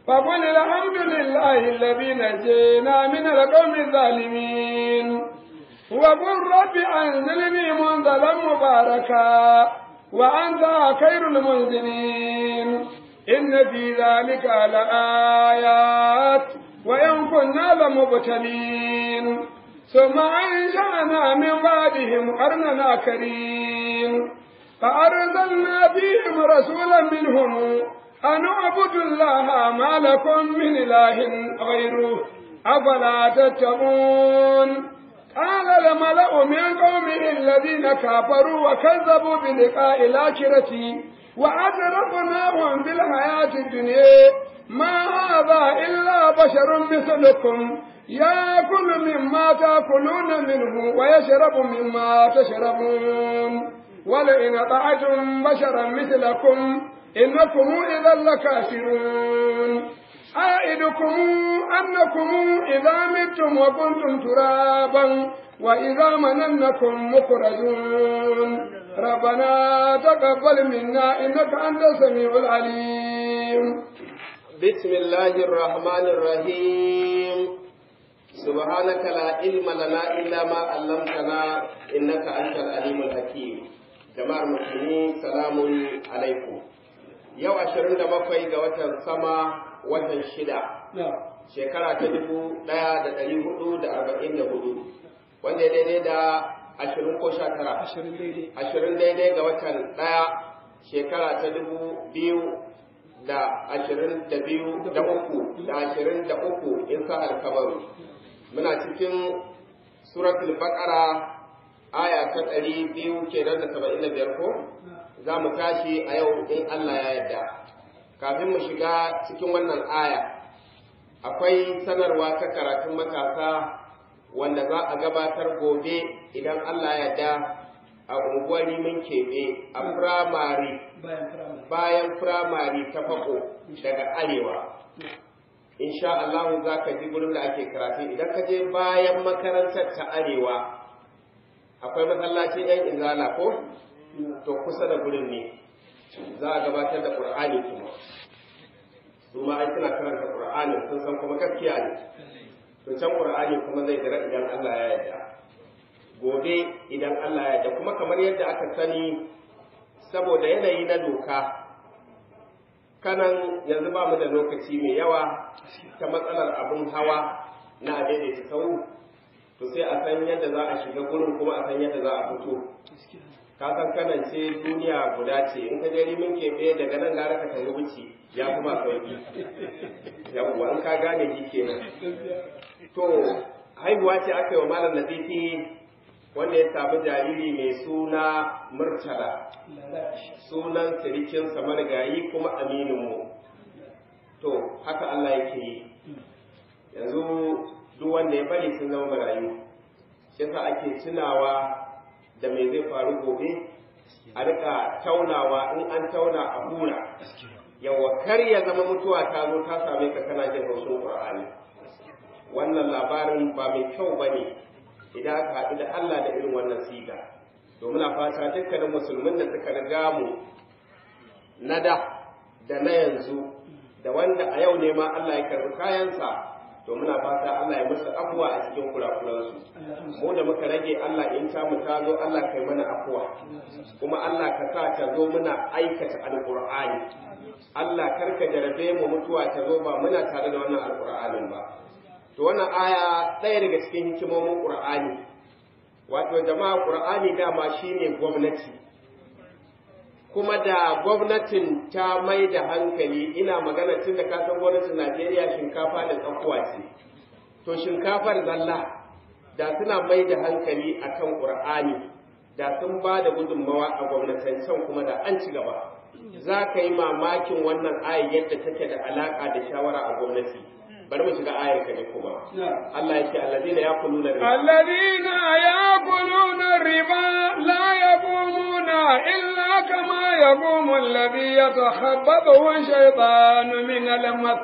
فقل الحمد لله الذي نجينا من القوم الظالمين وقل رب أنزلني منزلا مباركا وأنت خير المنزلين إن في ذلك لآيات وإن كنا لمبتلين ثم أنشأنا من بعدهم قرنا آخرين فأرسلنا فيهم رسولا منهم أن اعبدوا الله ما لكم من إله غيره أفلا تتقون قال الملأ من قومه الذين كفروا وكذبوا بلقاء الآخرة وأترفناهم بالحياة الدنيا ما هذا إلا بشر مثلكم يأكل مما تأكلون منه ويشرب مما تشربون ولئن أطعتم بشرا مثلكم إنكم إذا لكافرون أعدكم أنكم إذا متم وكنتم ترابا وإذا مننكم مخرجون ربنا تقبل منا إنك أنت السميع العليم. بسم الله الرحمن الرحيم. سبحانك لا علم لنا إلا ما علمتنا إنك أنت العليم الحكيم. جماعة المسلمين سلام عليكم. yau 27 ga watan sama watan 6 shekara ta 1444 wanda ya daidai da 20 ko 19 20 daidai ga watan 1 shekara ta 2023 in sa alkabaru. Muna cikin suratul baqara aya ta 200 kenan da 75 ko za mu tashi a yau in Allah ya yarda. Kafin mu shiga cikin wannan aya, akwai sanarwa ta karatun matasa wanda za a gabatar gobe idan Allah ya yarda a unguwar Rimin Kebe a bayan firamare ta Fako daga arewa. Insha Allah za ka ji gurin da ake karatu. Idan ka je bayan makarantar ta arewa, akwai masallacin 'yan izala ko? To kusa da gurin ne za a gabatar da Qur'ani kuma su ma ai suna karanta Qur'ani sun san kuma gaskiya ne. To can Qur'ani kuma zai jira idan Allah ya yarda gobe idan Allah ya yarda. Kuma kamar yadda aka sani saboda yanayi na doka kanan yanzu ba mu da lokaci mai yawa ta matsalar abin hawa na daidaita sau, to sai a san yadda za a shiga gurin kuma a san yadda za a fito. Ka san kanan ce duniya guda ce, in ka je Rimin Kebe daga nan gara ka tafi wuce ya kuma sauki. Yawwa in ka gane shi kenan. To haihuwa ce aka yi wa Malam Nazifi wanda ya samu jariri mai suna Murtala, sunan sirikinsa marigayi kuma amininmu. To haka Allah yake yi. Yanzu duk wanda ya bari sun zama marayu. Shi yasa ake tunawa da mai zai faru gobe, a rika taunawa, in an tauna a hura. Yawa kar ya zama mutuwa ta zo ta same ka kana jin haushin Qur'ani. Wannan labarin ba mai kyau bane idan aka haɗu da Allah da irin wannan siga. To muna fata dukkanin musulmin da suka riga mu na da na yanzu da wanda a yau ne ma Allah ya karɓi kayansa, to muna fata Allah ya musu afuwa a cikin kurakuransu. Mu da muka rage Allah in ta mu ta zo Allah kai mana afuwa, kuma Allah ka sa ta zo muna aikata alqur'ani. Allah karka jarabe mu mutuwa ta zo ba muna tare da wannan alqur'anin ba. To wannan aya ɗaya daga cikin hikimomin Qur'ani. Wato jama'a Qur'ani dama shine gwamnati. Kuma da gwamnatin ta mai da hankali, ina magana tun da ka san gwamnatin Najeriya shinkafa da tsakuwa ce. To shinkafar zalla da suna mai da hankali akan Qur'ani, da sun ba da gudunmawa a gwamnatancen kuma da an ci gaba. Za ka yi mamakin wannan aya yadda take da alaka da shawara a gwamnati. bari mu shiga ayar kaje kuma Allah yake alladina yaquluna riba la yaqumuna illa kama yaqumu alladhi yatakhabbathu shaytanu min al-mas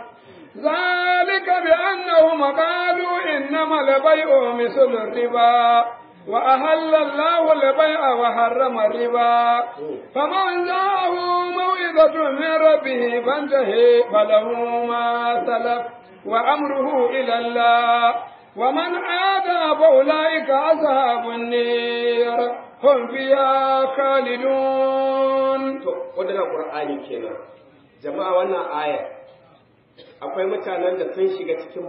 ذلك بأنهم قالوا إنما البيع مثل الربا وأهل الله البيع وحرم الربا فمن جاءه موعظة من ربه فانتهي فله ما سلف وأمره إلى الله ومن عاد فأولئك أصحاب النير هم فيها خالدون. wannan Qur'ani kenan jama'a, wannan aya akwai mutanen da sun shiga cikin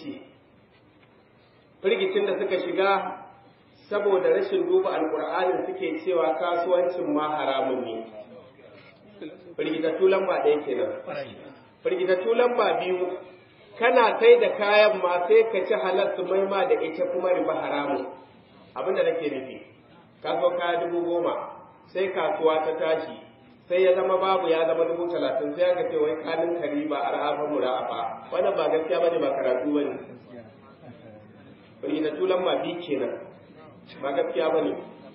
firgicin da suka shiga saboda rashin duba alƙur'anin suke cewa kasuwancin ma haramun ne. Firgitattu lamba ɗaya kenan. Firgitattu lamba biyu, kana sai da kayan ma sai ka ci halal su maima da ita kuma riba haramun. Abinda nake nufi, ka zo kaya 10,000 sai kasuwa ta tashi sai ya zama babu ya zama 30,000 sai aka ce wai kanin kariba arhafa mura'afa. Wannan ba gaskiya bane, ba karatu bane. Firgitattu lamba biyu kenan. Ba gaskiya ba ne.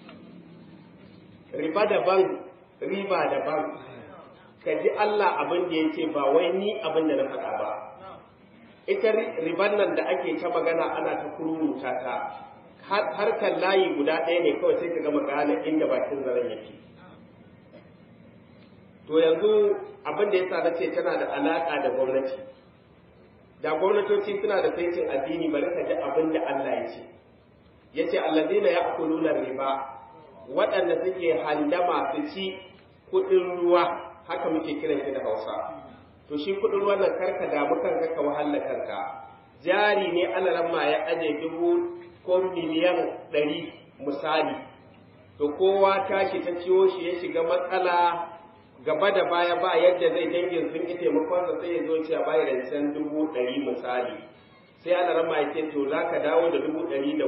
Riba daban, riba daban. Ka ji Allah abin da ya ce ba wai ni abin da na faɗa ba. Ita riban nan da ake ta magana ana ta kururuta ta, harkar layi guda ɗaya ne kawai sai ka gama gane inda bakin zaren yake. To yanzu abin da ya sa na ce tana da alaƙa da gwamnati. Da gwamnatoci suna da saitin addini, bari ka ji abin da Allah ya ce. Yace alladina ya'kuluna riba, waɗanda suke handama su ci kuɗin ruwa, haka muke kiran shi da Hausa. To shi kuɗin ruwan nan karka damu kanka ka wahala kanka. Jari ne alaramma ya aje 1,000 ko miliyan 100 misali. To kowa tashi ta ciwo shi ya shiga matsala gaba da baya ba yadda zai dangin sun ki taimakon sa sai ya zo ce bayar rancen 100 misali. Sai ana rama ya ce to za ka dawo da 110,000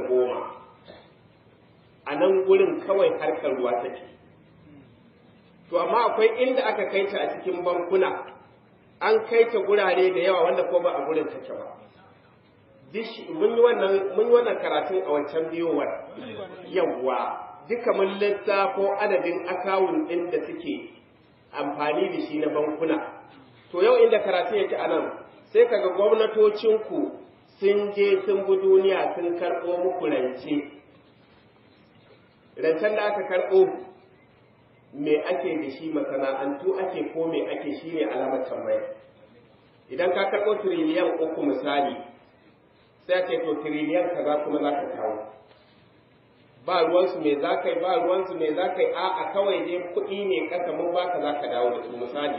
a nan gurin kawai harkar ruwa take. To amma akwai inda aka kai ta a cikin bankuna, an kai ta gurare da yawa wanda ko ba a gurin take ba. Mun yi wannan karatun a wancan biyowar yawwa, duka mun lissafo adadin akawun ɗin da suke amfani da shi na bankuna. To yau inda karatun yake a nan, sai kaga gwamnatocinku sun je sun bi duniya sun karɓo muku rance. Rancen da aka karɓo me ake da shi, masana'antu ake ko me ake, shi ne alamar tambaya. Idan ka karɓo tiriliyan 3 misali, sai ake to tiriliyan kaza kuma za ka kawo. Ba ruwansu me za ka yi, ba ruwansu me za ka yi, a'a kawai dai kuɗi ne ƙasa mun baka za ka dawo da su misali.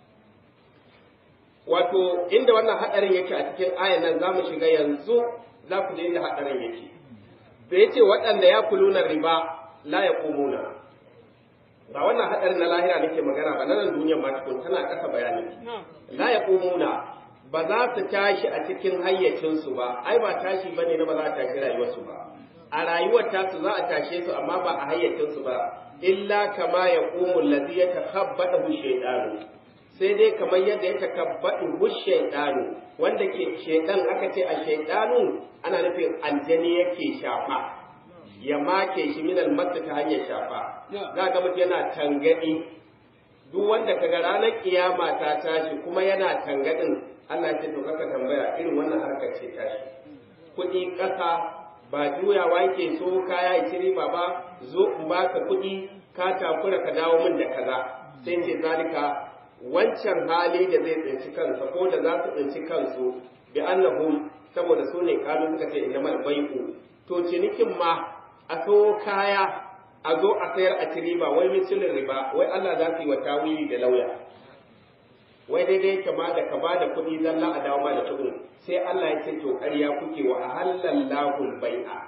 Wato inda wannan haɗarin yake a cikin ayan nan za mu shiga yanzu, za ku je inda haɗarin yake. Da yace waɗanda ya kuluna riba la ya kumuna. Ba wannan haɗarin na lahira nake magana ba, na nan duniyar ma tukun tana ƙasa bayani. La ya kumuna, ba za su tashi a cikin hayyacinsu ba, ai ba tashi bane na ba za a tashi rayuwarsu ba. A rayuwar tasu za a tashe su amma ba a hayyacinsu ba, illa kama ya kumu lazi ya takhabbatahu shaytanu. Sai dai kamar yadda ya takabbatu shaytanu, wanda ke shaytan aka ce a shaytanu ana nufin aljani yake shafa, ya make shi min almatta ta hanyar shafa. Za ga mutum yana tangadi, duk wanda kaga ranar kiyama ta tashi kuma yana tangadin, Allah ya ce to kaka tambaya irin wannan harkar ce tashi. Kuɗi ƙasa ba juyawa yake so kaya ya ci riba ba, zo in baka kuɗi ka takura ka dawo min da kaza. Sai ce zalika wancan hali da zai tsinci kansa ko da za su tsinci kansu bi annahum, saboda su ne kalu suka ce innamal bai'u, to cinikin ma a so kaya a zo a sayar a ci riba, wai misalin riba, wai Allah za su yi wa tawili da lauya, wai daidai kama da ka ba da kuɗi zalla a dawo ma da kuɗin. Sai Allah ya ce to ƙarya kuke, wa halallahu bai'a.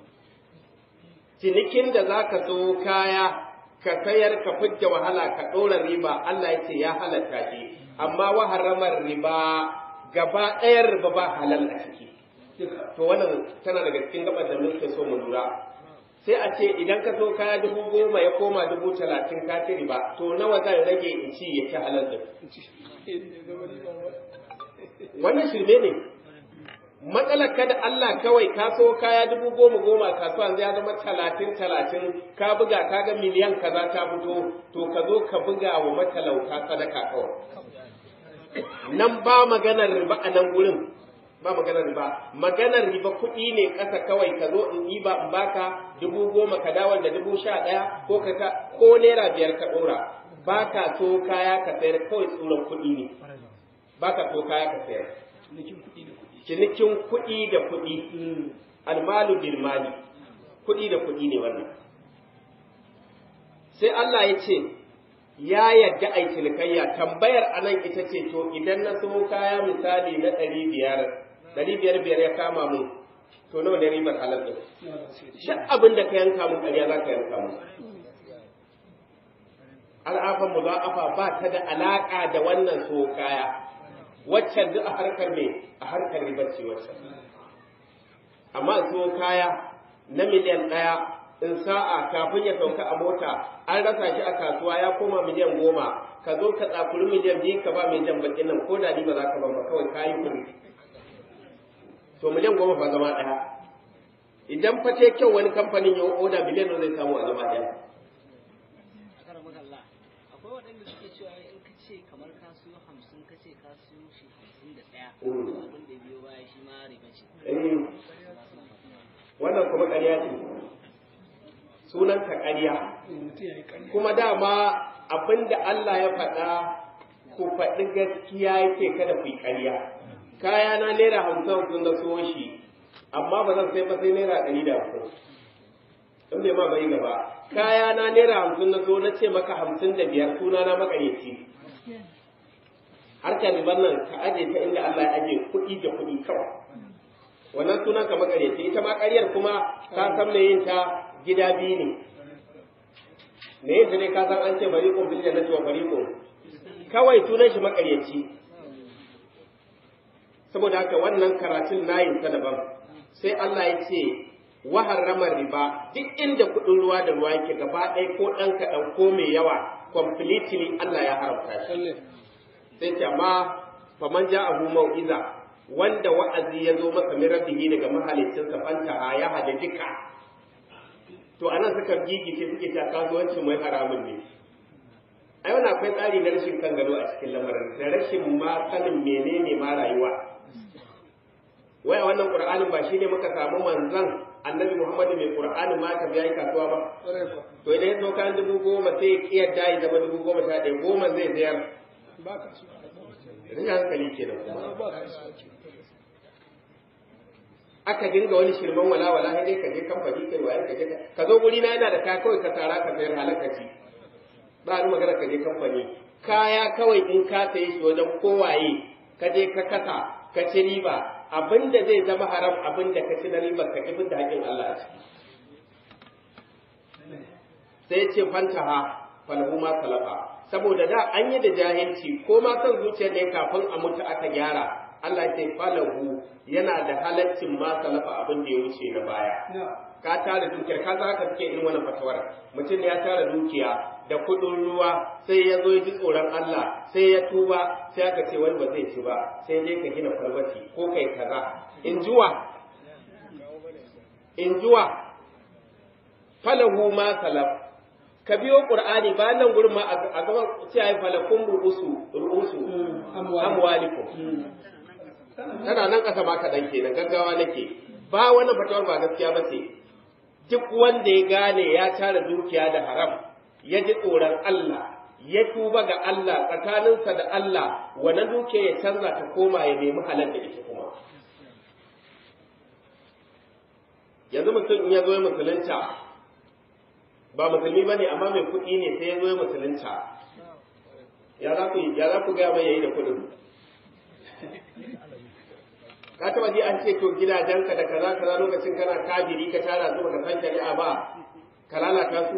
Cinikin da za ka so kaya ka sayar ka fidda wahala ka ɗora riba, Allah ya ce ya halatta shi, amma wa haramar riba, gaba ɗayan riba ba halal a ciki. To wannan tana daga cikin gabar da muke so mu lura. Sai a ce idan ka so kaya 10,000 ya koma 30,000 ka ci riba, to nawa zan rage in ci ya ci halal din? Wannan shirme ne. Matsalar ka da Allah kawai ka so kaya 10,000 kasuwa ya zama 30,000 ka buga ka ga miliyan kaza ta fito, to ka zo ka buga wa matalauta sadaka kawai. Nan ba maganar riba a nan gurin. ba maganar riba. Maganar riba kuɗi ne ƙasa kawai ka zo in ɗiba in baka 10,000 ka dawo da 11,000 ko naira 5 ka ɗora. Ba ka so kaya ka sayar kawai tsuran kuɗi ne. Ba ka so kaya ka sayar. Cinikin kuɗi da kuɗi. Almalu bil mali. Kuɗi da kuɗi ne wannan. Sai Allah ya ce, ya yadda a cinikayya, tambayar anan ita ce, to idan na so kaya misali na 500 ya kama mun, to nawa ne ribar halal ɗin? Duk abin da ka yanka mun ƙarya za ka yanka mun. Al'afan muza'afa ba ta da alaƙa da wannan so kaya, waccan duk a harkar me? A harkar ribar ce waccan. Amma so kaya na miliyan 1 in sa'a kafin ya sauka a mota an rasa shi a kasuwa ya koma miliyan 10, ka zo ka tsakuri miliyan 2 ka ba mai jan bakin nan ko da ni ba za ka ba kawai kayi kuɗi. To miliyan 10 fa zama ɗaya. Idan fa ce kyau wani kamfanin ya oda miliyan nan zai samu a zama ɗaya. Akwai waɗanda suke cewa in ka ce kamar ka siyo 50 ka ce ka siyo shi 51 abin da biyo baya shi ma riba ce. Wannan kuma ƙarya ce. Sunan ka ƙarya. Kuma dama abinda Allah ya faɗa ku faɗi gaskiya yake kada ku yi ƙarya. Kaya na naira 50 sun da so shi, amma ba zan sai ba sai naira 150. In bai ma bai gaba. Kaya na naira 50 na so na ce maka 55 suna na makareci. Harkar ribar nan ka aje ta inda Allah ya aje kuɗi da kuɗi kawai. Wannan sunan ka makareci, ita ma ƙaryar kuma ka san me yin ta gida biyu ne. Me yin ta ne ka san an ce bariƙun bil jannati wa bariƙun. Kawai sunan shi makareci. Saboda haka wannan karatun nayin ta daban. Sai Allah ya ce wa harrama riba duk inda kuɗin ruwa da ruwa yake gaba ɗaya ko ɗan kaɗan ko mai yawa completely Allah ya haramta shi. Sai ce amma faman ja'ahu mau'iza wanda wa'azi ya zo masa min rabbihi daga mahalicinsa fanta ya hada duka. To anan suka gigice suke ta kasuwancin mai haramun ne. Ai wannan akwai tsari na rashin kan gado a cikin lamarin da rashin ma sanin menene ma rayuwa. Wai a wannan Qur'anin ba shine muka samu manzon Annabi Muhammad mai Qur'anin ma ta biya kasuwa ba. To idan ya zo kan 10,000 sai ya kiyarda ya zama 11,000 goma zai sayar. Ba kasuwa. Rina hankali kenan kuma. Aka dinga wani shirman wala sai dai ka je kamfani kai waye ka je ka zo guri na yana da kaya kawai ka tara ka sayar halakaci. Ba ni magana ka je kamfani. Kaya kawai in ka sayi shi wajen kowaye ka je ka kasa ka ci riba abinda zai zama haram abinda ka ci na riba ka kifin da haƙin Allah a ciki. Sai ce fantaha falahu ma salafa saboda da an yi da jahilci ko ma son zuciyar ne kafin a mutu aka gyara Allah ce falahu yana da halaccin ma salafa abin da ya wuce na baya. Ka tara dukiyar ka za ka suke irin wannan fatawar mutum ya tara dukiya da kuɗin ruwa sai ya zo ya ji tsoron Allah sai ya tuba sai aka ce wani ba zai ci ba sai dai ka gina kwalbati ko kai kaza in juwa falahu ma salaf ka biyo qur'ani ba nan gurin ma a gaban sai falakum ru'usu amwalikum tana nan kasa ma kaɗan kenan gaggawa nake ba wani fatawar ba gaskiya ba ce duk wanda ya gane ya tara dukiya da haram ya ji tsoron Allah ya tuba ga Allah tsakaninsa da Allah wannan dukiya ya canza ta koma ya nemi halal da ita kuma yanzu mutum in ya zo ya musulunta ba musulmi bane amma mai kuɗi ne sai ya zo ya musulunta ya za ku gaya mai yayi da kuɗin ka taba ji an ce to gidajenka da kaza kaza lokacin kana kafiri ka tara zuwa ka san shari'a ba ka lalata su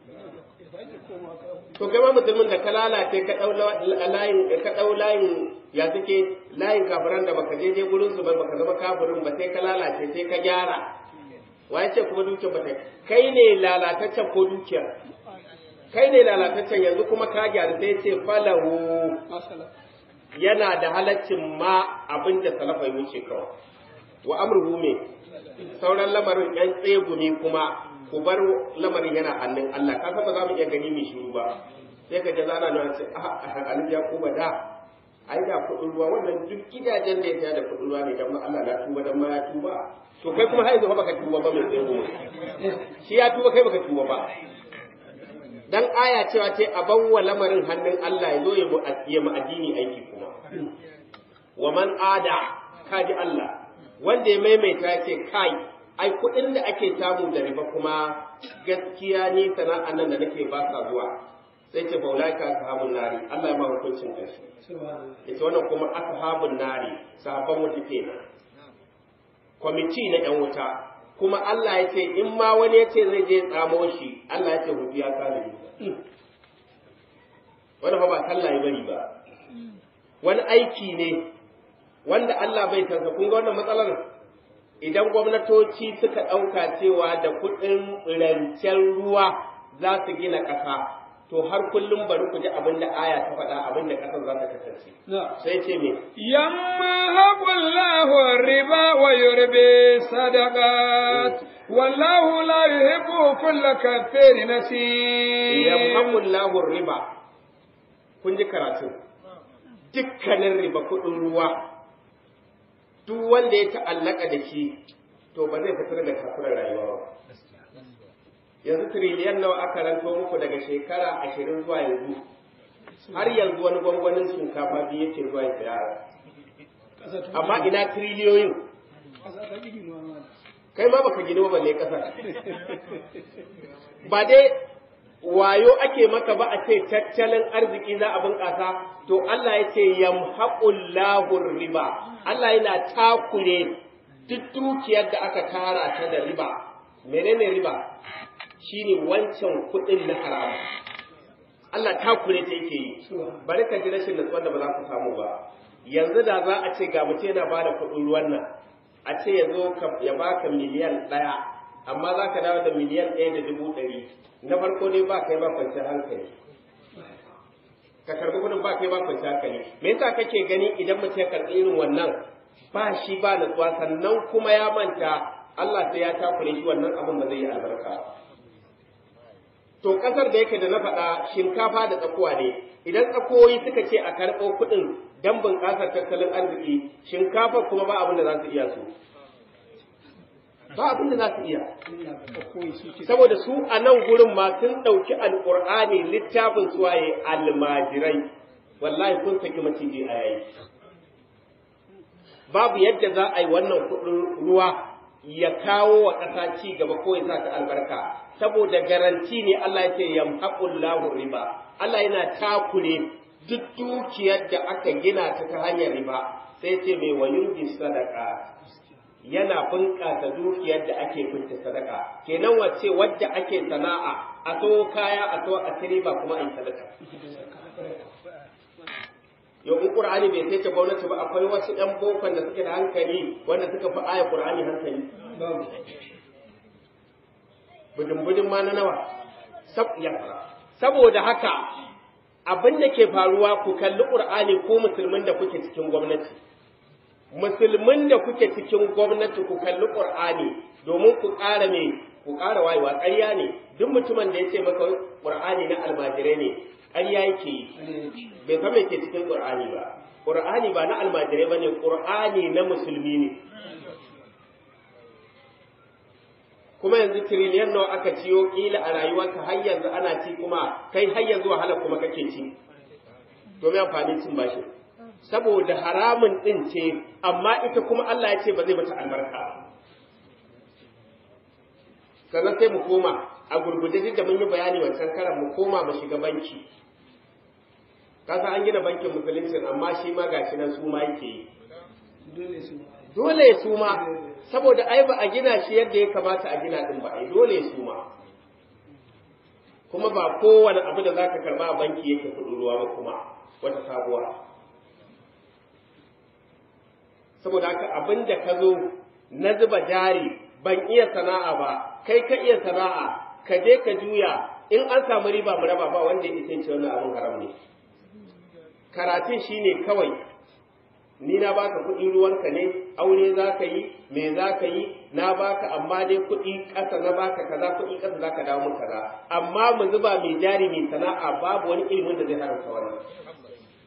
to kai ma musulmin da ka lalace ka dau layin ya suke layin kafiran da baka je gurin su ba baka zama kafirin ba sai ka lalace sai ka gyara wai ce kuma dukiyar bata kai ne lalataccen ko dukiyar kai ne lalataccen yanzu kuma ka gyara sai ce falahu yana da halaccin ma abin da salafa ya wuce kawai wa amruhu me sauran lamarin yan tsegumi kuma ku bar lamarin yana hannun Allah ka san ba za mu iya gani mai shiru ba sai ka ji zana nan ce alif ya kuba da ai da kuɗin ruwa wannan duk gidajen da ya saya da kuɗin ruwa ne dan Allah na tuba dan ma ya tuba to kai kuma har yanzu baka tuba ba mai tsaye goma shi ya tuba kai baka tuba ba dan aya cewa ce a bawwa lamarin hannun Allah ya zo ya mu addini aiki kuma wa man ada kaji Allah wanda ya maimaita ya ce kai ai kuɗin da ake samu da riba kuma gaskiya ne sana'an nan da nake ba sa zuwa sai ce baulaika ashabun nari Allah ya ma hukuncin kashi yace wannan kuma ashabun nari sahabban wuta kenan kwamiti na yan wuta kuma Allah ya ce in ma wani ya ce zai je tsamo shi Allah ya ce hudu ya kare wani fa ba sallah ya bari ba wani aiki ne wanda Allah bai san kun ga wannan matsalar idan gwamnatoci suka ɗauka cewa da kuɗin rancen ruwa za su gina ƙasa to har kullum bari ku ji abin da aya ta faɗa abin da ƙasar za ta kasance sai ce me yamma haƙullahu riba wa yurbi sadaqat wallahu la yuhibbu kulla kafirin nasir yamhaqullahu riba kun ji karatu dukkanin riba kuɗin ruwa duk wanda ya ta'allaka da shi to ba zai fitar da kafirar rayuwa ba yanzu tiriliyan nawa aka ranto muku daga shekara 20 zuwa yanzu har yanzu wani gwangwanin shinkafa biyu yake zuwa ya saya amma ina tiriliyoyin kai ma baka gino balle kasa ba dai wayo ake maka ba a ce tattalin arziki za a bunƙasa to Allah ya ce yamhaqullahu riba Allah yana takure duk dukiyar da aka tara ta da riba menene riba shine wancan kuɗin na haramu Allah takure ta yake yi bari ka ji rashin nutsuwar da ba za ku samu ba yanzu da za a ce ga mutum yana ba da kuɗin ruwan nan a ce ya zo ya baka miliyan 1 amma za ka dawo da miliyan 1.100 na farko dai ba kai ba kwanciyar hankali ka karbi kudin ba kai ba kwanciyar hankali me yasa kake gani idan mutum ya karbi irin wannan ba shi ba natsuwa sannan kuma ya manta Allah sai ya takure shi wannan abin ba zai yi albarka to kasar da yake da na faɗa shinkafa da tsakuwa ne idan tsakoyi suka ce a karɓo kuɗin dan bunƙasar tattalin arziki shinkafa kuma ba abin da za su iya su ba abin da za su iya saboda su a nan gurin ma sun ɗauki alƙur'ani littafin suwaye almajirai wallahi kun saki maciji a yayi babu yadda za a yi wannan kuɗin ruwa ya kawo wa ƙasa ci gaba ko ya sa ta albarka saboda garanti ne Allah ya ce yamhaqullahu riba Allah yana takure duk dukiyar da aka gina ta hanyar riba sai ce mai wayurbi sadaka yana bunƙasa dukiyar da ake kunta sadaka kenan wace wadda ake sana'a a so kaya a so a riba kuma a yi sadaka yau in qur'ani bai sai ta gwamnati ba akwai wasu ɗan bokon da suke da hankali wanda suka fi aya qur'ani hankali budin ma na nawa saboda haka abin da ke faruwa ku kalli qur'ani ko musulmin da kuke cikin gwamnati musulmin da kuke cikin gwamnati ku kalli Qur'ani domin ku ƙara ku ƙara wayewa ƙarya ne duk mutumin da ya ce maka Qur'ani na almajirai ne ƙarya yake yi bai san me ke cikin Qur'ani ba Qur'ani ba na almajirai bane Qur'ani na musulmi ne kuma yanzu tiriliyan nawa aka ciyo kila a rayuwarka har yanzu ana ci kuma kai har yanzu wahala kuma kake ci domin amfani cin bashi saboda haramun ɗin ce amma ita kuma Allah ya ce ba zai mata albarka sannan sai mu koma a gurguje duk da mun yi bayani wancan karan mu koma mu shiga banki kasa an gina bankin musulunci amma shi ma gashi nan su ma yake yi dole su ma saboda ai ba a gina shi yadda ya kamata a gina din ba ai dole su ma kuma ba kowane abu da zaka karba a banki yake kudin ruwa ba kuma wata sabuwa saboda haka abin da ka zo na zuba jari ban iya sana'a ba kai ka iya sana'a ka je ka juya in an samu riba mu raba ba wanda ya ce wannan abin haram ne karatun shine kawai ni na baka kuɗin ruwanka ne aure za ka yi me za ka yi na baka amma dai kuɗi ƙasa na baka kaza kuɗi ƙasa za ka dawo mun kaza amma mu zuba mai jari mai sana'a babu wani ilimin da zai haramta wannan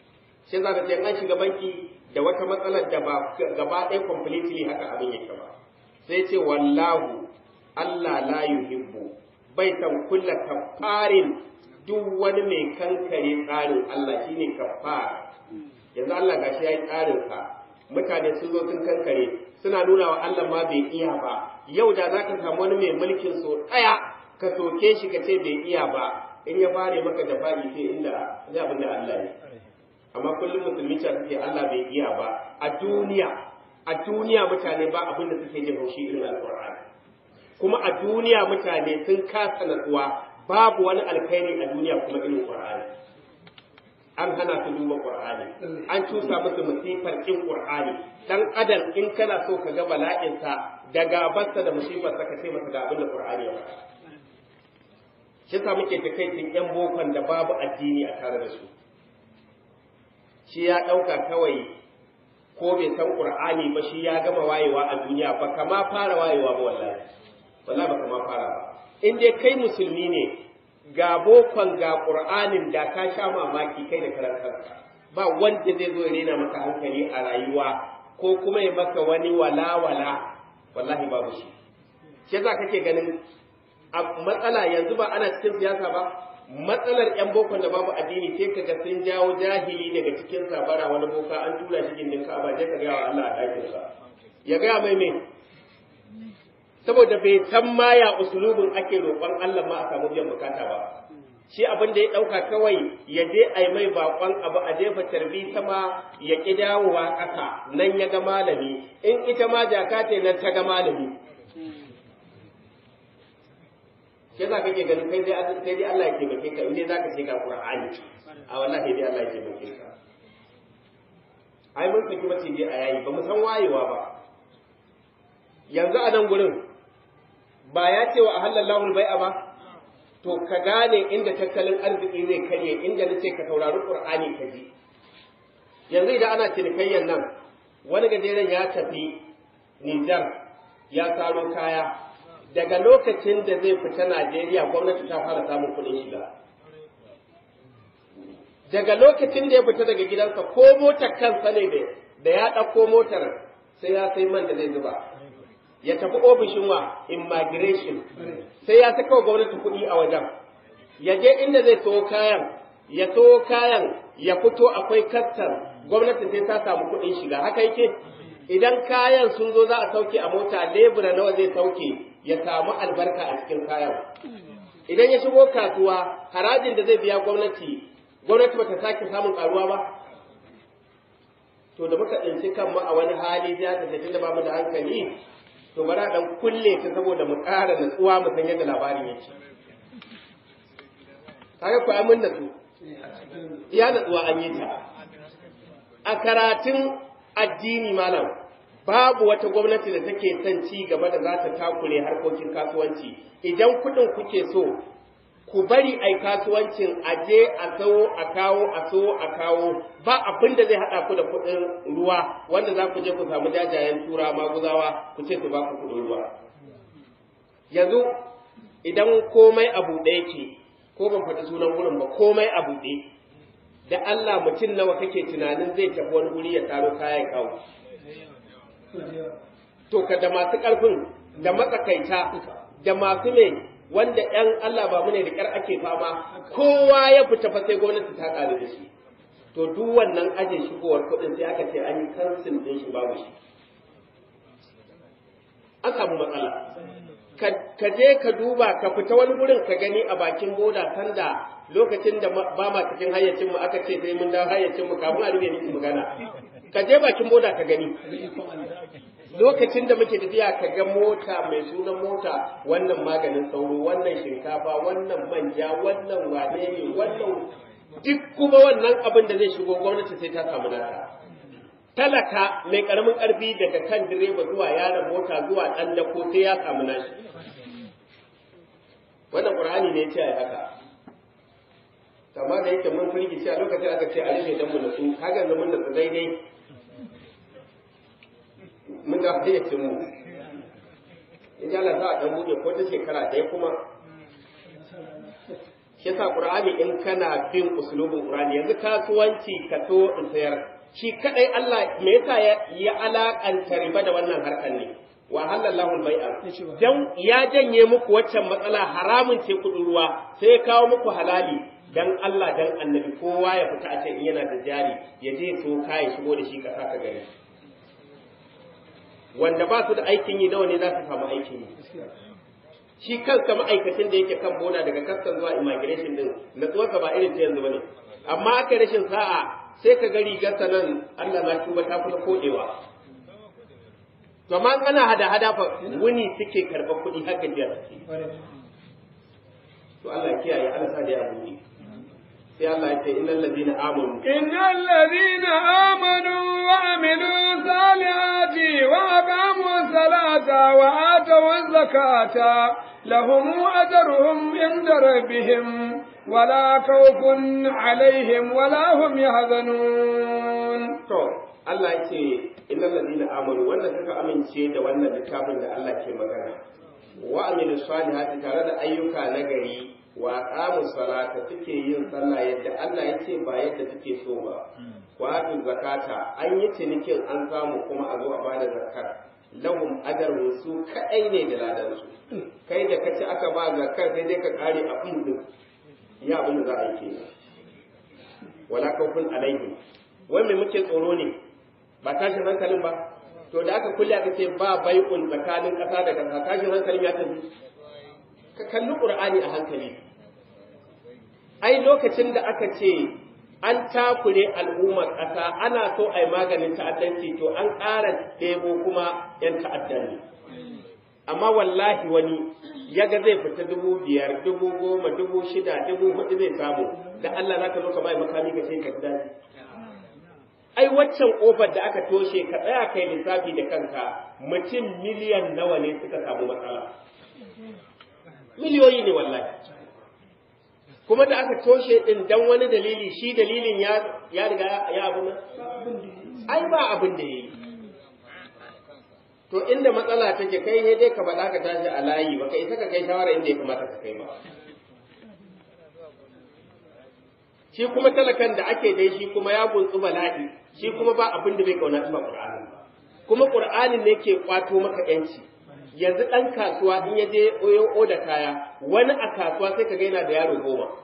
shi za ka ce an shiga banki da wata matsalar da ba gaba ɗaya completely haka abin yake ba sai ce wallahu Allah la yuhibbu bai san kulla kafarin duk wani mai kankare tsarin Allah shine kafara yanzu Allah gashi yayi tsarin sa mutane sun zo sun kankare suna nuna wa Allah ma bai iya ba yau da zaka samu wani mai mulkin so daya ka soke shi ka ce bai iya ba in ya fare maka da faɗi sai inda zai abin da Allah ne amma kullum musulmi ce suke Allah bai iya ba a duniya mutane ba abin da suke jin haushi irin alqur'ani kuma a duniya mutane sun kasa natsuwa babu wani alkhairi a duniya kuma irin qur'ani an hana su duba qur'ani an cusa musu musifar kin qur'ani dan adam in kana so ka ga bala'insa da gabarsa da musifar sa ka ce masa ga abin da qur'ani ya faɗa shi yasa muke ta kai tin yan bokon da babu addini a tare da su shi ya ɗauka kawai ko bai san qur'ani ba shi ya gama wayewa a duniya ba kama fara wayewa ba wallahi ba kama fara ba in dai kai musulmi ne ga bokon ga qur'anin da ka sha mamaki kai da karantarka ba wanda zai zo ya rena maka hankali a rayuwa ko kuma ya maka wani walawala wallahi babu shi shi yasa kake ganin matsala yanzu ba ana cikin siyasa ba matsalar yan bokon da babu addini sai kaga sun jawo jahili daga cikin sabara wani boka an tura shi gindin Ka'aba je ka ga wa Allah a dakin sa ya ga mai me saboda bai san ma ya usulubin ake roƙon Allah ma a samu biyan bukata ba shi abin da ya ɗauka kawai ya je a yi mai baƙon abu a jefa tarbi sama ya ƙi dawowa ƙasa nan ya ga malami in ita ma jaka ce nan ta ga malami shi za ka ke ganin kai dai Allah ya taimake ka in dai za ka ce ga Qur'ani a wallahi dai Allah ya taimake ka ai mun saki mace je a yayi ba mu san wayewa ba yanzu a nan gurin ba ya ce wa ahallallahu bai'a ba to ka gane inda tattalin arziki zai karye inda nace ka saurari Qur'ani ka ji yanzu idan ana cinikayyan nan wani gajeren ya tafi Nijar ya saro kaya daga lokacin da zai fita Najeriya gwamnati ta fara samun kuɗin shiga daga lokacin da ya fita daga gidansa ko motar kansa ne da ya ɗauko motar sai ya sai man da zai zuba ya tafi ofishin wa immigration sai ya saka gwamnati kuɗi a wajen ya je inda zai so kayan ya fito akwai kastar gwamnati sai ta samu kuɗin shiga haka yake idan kayan sun zo za a sauke a mota lebura nawa zai sauke ya samu albarka a cikin kayan idan ya shigo kasuwa harajin da zai biya gwamnati ba ta sake samun karuwa ba to da muka tsinci kanmu a wani hali zai aka ce da ba mu da hankali to bara dan kulle ta saboda mu ƙara natsuwa mu san yadda labarin yake kaga ku amin da su iya natsuwa an yi ta a karatun addini malam babu wata gwamnati da take son ci gaba da za ta takure harkokin kasuwanci idan kuɗin kuke so ku bari ai kasuwancin aje a sawo a kawo ba abin da zai haɗa ku da kuɗin ruwa wanda za ku je ku samu jajayen tura maguzawa ku ce su ba ku kuɗin ruwa yanzu idan komai a buɗe yake ko ban faɗi sunan gurin ba komai a buɗe da Allah mutum nawa kake tunanin zai tafi wani guri ya taro kayan kawo to ka da masu ƙarfin da matsakaita da masu mai wanda ‘yan Allah ba mu ne da ƙyar ake fama kowa ya fita fa sai gwamnati ta ƙare da shi to duk wannan aje shigowar kuɗin sai aka ce an yi kansil ɗin shi babu shi an samu matsala ka je ka duba ka fita wani gurin ka gani a bakin boda sanda lokacin da ba ma cikin hayyacin mu aka ce sai mun dawo hayyacin mu kafin a rufe miki magana ka je bakin boda ka gani lokacin da muke tafiya ka ga mota mai sunan mota wannan maganin sauro wannan shinkafa wannan manja wannan wane ne wannan duk kuma wannan abin da zai shigo gwamnati sai ta samu nata talaka mai karamin karfi daga kan direba zuwa yaron mota zuwa dan dako sai ya samu nashi wannan qur'ani ne ya ce ai haka amma da yake mun firgice a lokacin aka ce a rufe dan mu da su kaga yanzu mun da su daidai mun ga hayyacin mu in Allah za a dan buɗe ko ta shekara ɗaya kuma shi yasa Qur'ani in kana bin usulubin Qur'ani yanzu kasuwanci ka to in sayar shi kadai Allah me yasa ya alakanta riba da wannan harkar ne wa halallahu al-bai'a dan ya janye muku waccan matsala haramun ce kudin ruwa sai ya kawo muku halali dan Allah dan annabi kowa ya fita a ce in yana da jari ya je so kai shigo da shi kasa ka gari wanda ba su da aikin yi nawa ne za su samu aikin yi shi kansa ma'aikacin da yake kan boda daga kastan zuwa immigration din natsuwarsa ba irin ta yanzu bane amma aka rashin sa'a sai ka ga rigarsa nan Allah na tuba ta kusa kodewa to amma ana hada fa wuni suke karɓar kuɗi har gajiya suke to Allah ya kiyaye Allah sa da ya buɗe sai Allah ya ce innal ladina amanu wa amilu salihati wa aqamu salata wa atu zakata lahum ajruhum inda rabbihim wala khawfun alaihim wala hum yahzanun. To Allah ya ce innal ladina amanu wanda suka amince da wannan littafin da Allah ke magana wa amilu salihati tare da ayyuka nagari wa aqamu salata suke yin sallah yadda Allah ya ce ba yadda suke so ba wa atu zakata an yi cinikin an samu kuma a zo a bada zakat lahum ajrun su kadai ne da ladan su kai da kace aka ba zakar sai dai ka kare abin din ya abin da za a yi kenan wala kawfun alaihim wai me muke tsoro ne ba tashin hankalin ba to da aka kulle aka ce ba bai'un tsakanin ƙasa da ƙasa tashin hankalin ya tafi ka kalli Qur'ani a hankali ai lokacin da aka ce an takure al'ummar ƙasa ana so a yi maganin ta'addanci to an ƙara ɗebo kuma 'yan ta'addan ne amma wallahi wani ya ga zai fita 5,000, 10,000, 6,000, 4,000 zai samu da Allah za ka zo ka bai makami ka ce ka dace ai waccan kofar da aka toshe ka tsaya kai lissafi da kanka mutum miliyan nawa ne suka samu matsala miliyoyi ne wallahi kuma da aka toshe din dan wani dalili shi dalilin ya riga ya abu nan ai ba abin da yayi to inda matsala take kai ne dai ka faɗa ka tashi a layi baka isa ka kai shawara inda ya kamata ka kai ba shi kuma talakan da ake dai shi kuma ya gunsu bala'i shi kuma ba abin da bai kauna ba Qur'ani kuma Qur'anin ne ke kwato maka yanci yanzu dan kasuwa in ya je oyo da kaya wani a kasuwa sai ka ga yana da yaro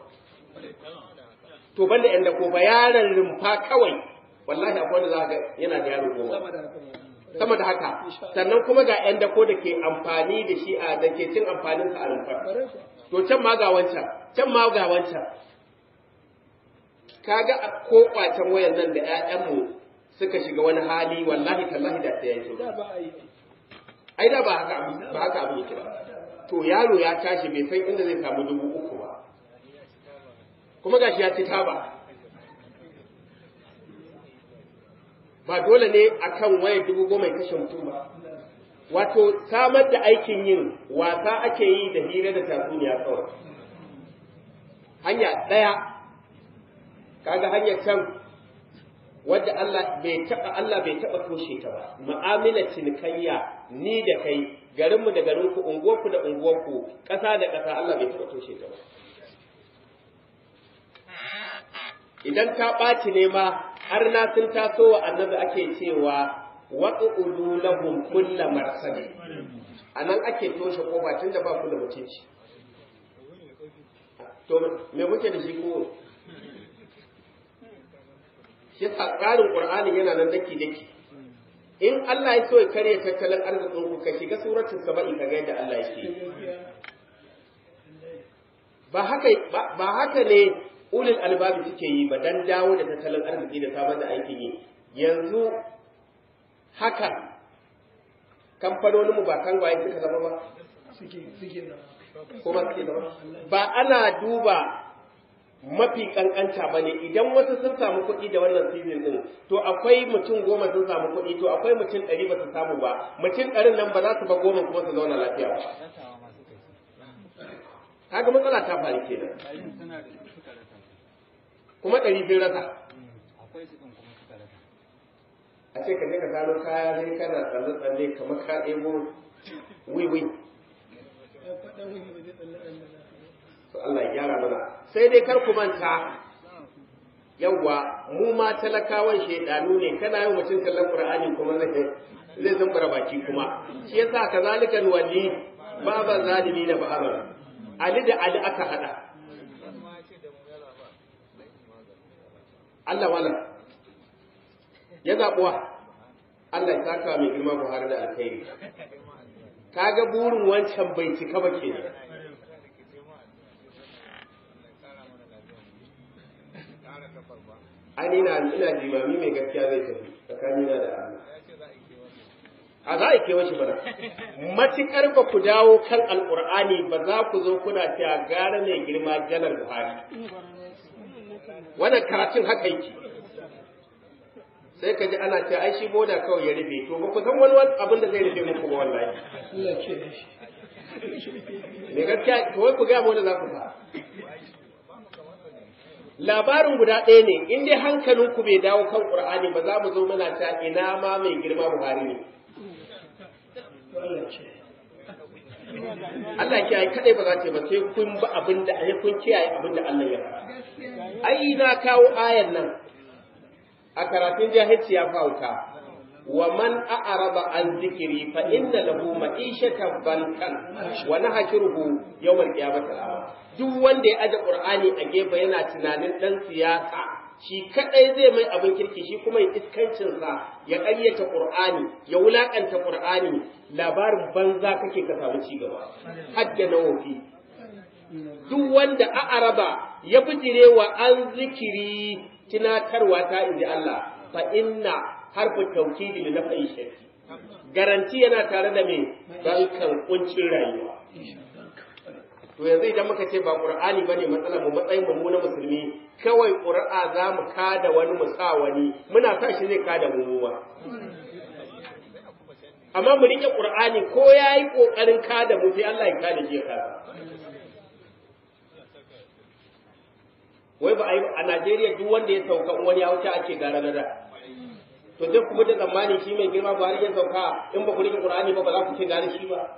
10 to banda yan da ko ba yaron rumfa kawai wallahi akwai wanda za ka yana da yaro 10 sama da haka sannan kuma ga yan dako da ke amfani da shi a da ke cin amfanin sa a rumfa to can ma ga wancan kaga a ko kwacen wayan nan da ƴaƴanmu suka shiga wani hali wallahi tallahi da ta yanke ai da ba haka abu yake ba to yaro ya tashi bai san inda zai samu 3,000 ba kuma gashi ya ci taba ba dole ne akan wayar 10,000 mai kashe mutum ba wato samar da aikin yin wasa ake yi da hira da tatsuniya kawai hanya ɗaya kaga hanyar can wadda Allah bai taba toshe ta ba mu'amalar cinikayya ni da kai garinmu da garinku unguwarku da unguwarku ƙasa da ƙasa Allah bai taba toshe ta ba idan ta ɓaci ne ma har na sun taso wa annabi ake cewa waqudu lahum kulla marsadi anan ake toshe kofa tunda ba ku da mutunci to me muke da shi ko shi tsarin Qur'ani yana nan daki in Allah ya so ya kare tattalin arzikin ku ka shiga suratul saba'i kaga yadda Allah yake ba haka ne ulul albabi suke yi ba dan dawo da tattalin arziki da samar da aikin yi yanzu haka kamfanonin mu ba kan waye suka zama ba kuma suke zama ba ana duba mafi kankanta ba ne idan wasu sun samu kuɗi da wannan season din to akwai mutum 10 sun samu kuɗi to akwai mutum 100 ba su samu ba mutum 100 nan ba za su ba 10 kuma su zauna lafiya ba kaga matsala ta faru kenan kuma 100 sun rasa a ce ka je ka gano kaya sai kana tsalle kamar ka ɗebo wiwi to Allah ya gyara mana sai dai kar ku manta yawwa mu ma talakawan shedanu ne kana yin mutum kallon Qur'ani kuma zai zambara baki kuma shi yasa kazalika walli baba zalimi na ba'aba Ali da Ali aka hada Allah wala ya zabuwa Allah ya saka mai girma Buhari da alkhairi kaga burin wancan bai cika ba kenan ani ina jimami mai gaskiya zai tafi tsakanina da Allah a za a kewa shi bana matukar ba ku dawo kan alkur'ani ba za ku zo kuna cewa gara mai girma janar Buhari wannan karatun haka yake sai ka ji ana cewa ai shi boda kawai ya rufe to ba ku san wani abin da zai rufe muku ba wallahi me gaskiya to wai ku ga mu da za ku fa labarin guda ɗaya ne in dai hankalinku bai dawo kan Qur'ani ba za mu zo muna ta ina ma mai girma Buhari ne Allah kiyaye kadai ba za ta ba sai kun ba abinda kun kiyaye abinda Allah ya faɗa ai na kawo ayan nan a karatun jahilci ya fauta wa man a'rada an zikri fa inna lahu ma'ishatan bankan wa nahshuruhu yawmal qiyamati a'ma duk wanda ya aje Qur'ani a gefe yana tunanin dan siyasa shi kadai zai mai abin kirki shi kuma ya iskancin sa ya ƙaryata Qur'ani ya wulakanta Qur'ani labarin banza kake ka samu ci gaba hadda nawafi duk wanda a'raba ya bijirewa an zikiri tunatarwa ta inji Allah fa inna harfu tawkidi li nafi shirki garanti yana tare da me bankan kuncin rayuwa to yanzu idan muka ce ba Qur'ani bane matsalar mu matsayin mu na musulmi kawai Qur'a za mu kada wani mu sa wani muna sa shi zai kada mu ma amma mu rike Qur'ani ko yayi kokarin kada mu sai Allah ya kada shi ya kada wai ba a Najeriya duk wanda ya sauka wani ya wuce ake gara na da to dai kuma da zamani shi mai girma Buhari ya sauka in ba ku rike Qur'ani ba ba za ku ce gane shi ba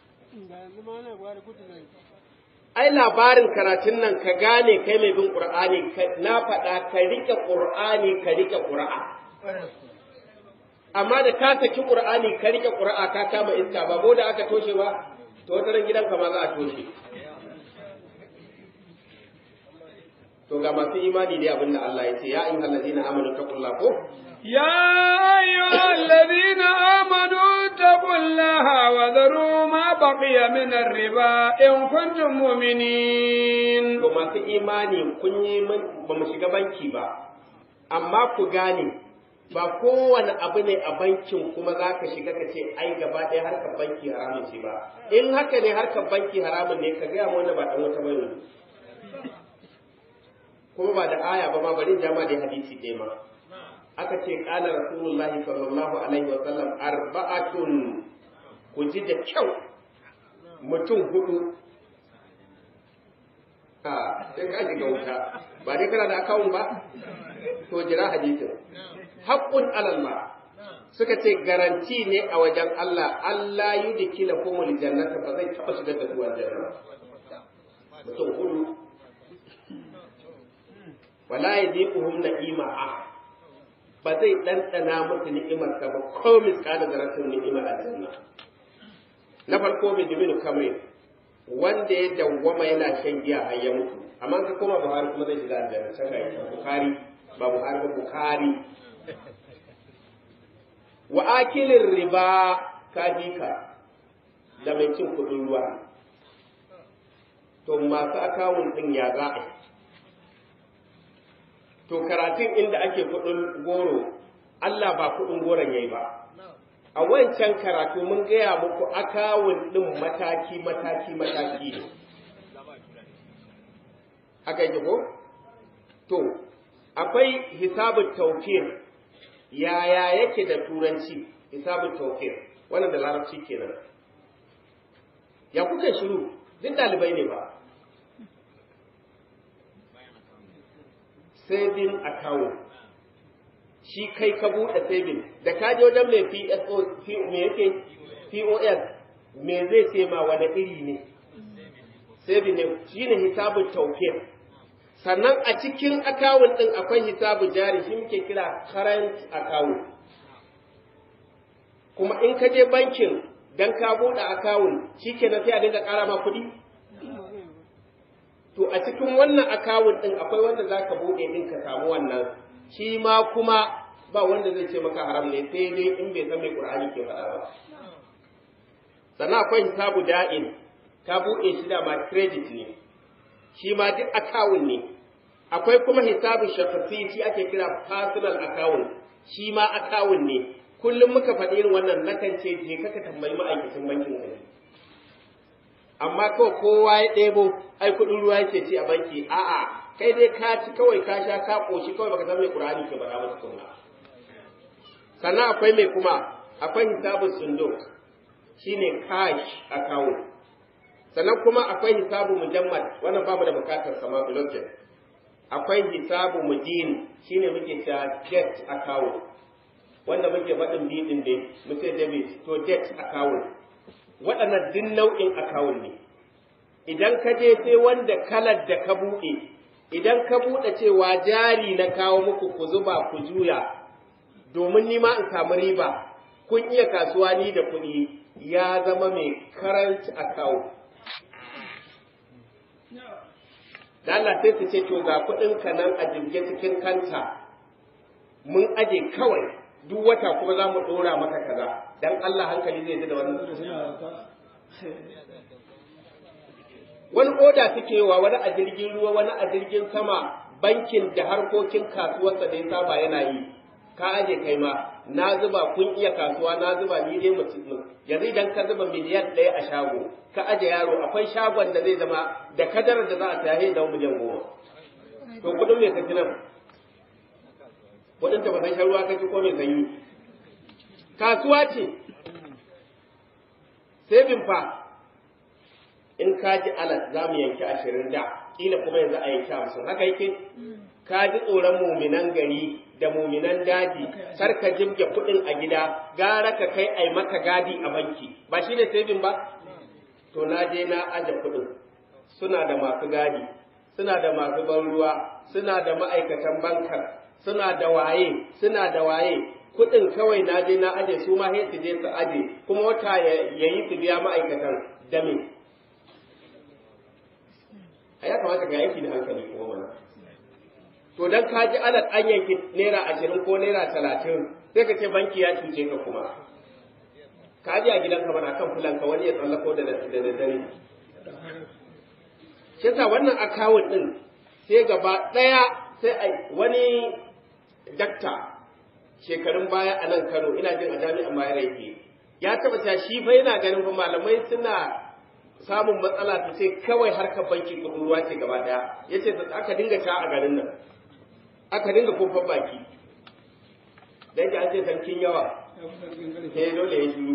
ai labarin karatun nan ka gane kai mai bin Qur'ani na faɗa ka rike Qur'ani ka rike Qur'a amma da ka saki Qur'ani ka rike Qur'a ka kama iska ba da aka toshe ba to wata ran gidanka ma za a toshe to ga masu imani dai abinda Allah ya ce ya ayyuhal ladina amanu taqullaha ko يا أيها الذين آمنوا اتقوا الله وذروا ما بقي من الربا إن كنتم مؤمنين وما في إيماني كني بمشيغا بانكي با أما كغاني ba kowane abu ne a bankin kuma za ka shiga ka ce ai gaba ɗaya harkar banki haramun ce ba in haka ne harkar banki haramun ne ka gaya wanda ba ɗan wata bane kuma ba da aya ba ma bari jama da hadisi ɗaya ma aka ce ƙala rasulullahi sallallahu alaihi wa sallam arba'atun ku ji da kyau mutum hudu sai ka shiga wuta ba dai kana da akawun ba to jira hadisin haqqun alallah suka ce garanti ne a wajen Allah Allah yudkhilukumul jannata ba zai taba shigar da ku aljanna mutum hudu wala yadhiquhum na'imaha ba zai ɗanɗana musu ni'imar ka ba ko miskala da rasul ni'imar aljanna na farko bai jibinu kamar wanda ya dawwama yana shan giya har ya mutu amma ka koma Buhari kuma zai shiga aljanna saka ya Bukhari ba Buhari ba Bukhari wa akilin riba kadika da mai cin kuɗin ruwa to masu akawun ɗin ya za a to karatun inda ake kuɗin goro Allah ba kuɗin goron yayi ba a wancan karatu mun gaya muku akawun ɗin mataki ne aka yi ko to akwai hisabut tawfir yaya yake da turanci hisabut tawfir wannan da larabci kenan ya kuka shiru duk dalibai ne ba saving account shi kai ka buɗe saving da ka je wajen mai POS me zai ce ma wani iri ne saving ne shine hisabun tawfiq. Sannan a cikin akawun din akwai hisabu jari shi muke kira current account. Kuma in ka je bankin dan ka bude akawun shikenan sai a dinga ƙara ma kuɗi. To a cikin wannan akawun din akwai wanda zaka bude din ka samu wannan, shi ma kuma ba wanda zai ce maka haram ne sai dai in bai san mai Qur'ani ke faɗa ba. Sannan akwai hisabu da'in, ka buɗe shi da ma credit ne, shi ma duk akawun ne. Akwai kuma hisabu shakhsi shi ake kira personal account, shi ma akawun ne. Kullum muka faɗi irin wannan nakan ce je ka tambayi ma'aikacin bankin ka. Amma kawai kowa ya ɗebo ai kuɗin ruwa yake ci a banki, a'a kai dai ka ci kawai ka sha ka ƙoshi kawai baka san mai Qur'ani ke faɗa maka kuma. Sannan akwai mai kuma akwai hisabu sunduk shine cash account. Sannan kuma akwai hisabu mujammad wannan babu da bukatar sama blockchain. Akwai hisabu mudin shine muke cewa debt account wanda muke faɗin bidin ne muke debit to debt account. Waɗannan duk nau'in account ne. Idan ka je sai wanda kalar da ka buɗe, idan ka buɗe cewa jari na kawo muku ku zuba ku juya domin ni ma in samu riba, kun iya kasuwa ni da kuɗi, ya zama mai current account. Da Allah sai su ce to ga kuɗinka nan a jirge cikin kanta, mun aje kawai duk wata kuma za mu ɗora maka kaza, dan Allah hankali zai ji da wannan. Wani oda suke wa wani a jirgin ruwa, wani a jirgin sama, bankin da harkokin kasuwarsa da ya saba yana yi. Ka aje kai ma, na zuba kun iya kasuwa, na zuba ni dai mutum. Yanzu idan ka zuba miliyan 1 a shago, ka aje yaro, akwai shagon da zai zama da kadarar da za a tahe da miliyan 10. To kudin mai kaci nan? Kudin ta ba san ruwa kake ko mai sanyi. Kasuwa ce. Saving fa. In ka ji alat za mu yanki 20 da, kila kuma yanzu a yanki 50. Haka yake? Ka ji tsoron muminan gari da muminan daji, kar ka jibge kuɗin a gida, gara ka kai ai maka gadi a banki, ba shi ne saving ba? To na je na aje kuɗin, suna da masu gadi, suna da masu ban ruwa, suna da ma'aikatan bankar, suna da waye, kuɗin kawai na je na aje su ma sai su je su aje, kuma wata ya yi su biya ma'aikatan da me? A ya kamata ka yanki da hankali kuma mana. To dan ka ji alat an yanki naira 20 ko naira 30 sai ka ce banki ya cuce ka kuma. Ka ji a gidanka mana kan fulanka wani ya tsallako da dare. Shi yasa wannan akawun din sai gaba daya sai wani dakta shekarun baya a nan Kano ina jin a jami'an Bayero yake ya taba cewa shi fa yana ganin fa malamai suna samun matsala ta ce kawai harkar banki kudin ruwa ce gaba daya yace aka dinga sha a garin nan aka dinga kumfan baki da yake an ce sarkin yawa sai dole ya shiru